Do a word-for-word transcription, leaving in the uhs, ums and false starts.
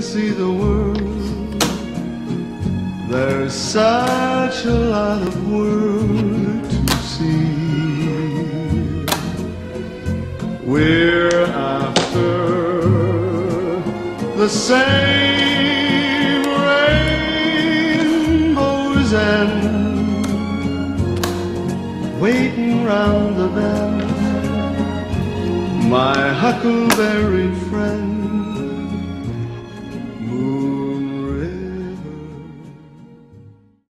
see the world. There's such a lot of world to see. We're after the same rainbow's end, waiting round the bend, my huckleberry friend.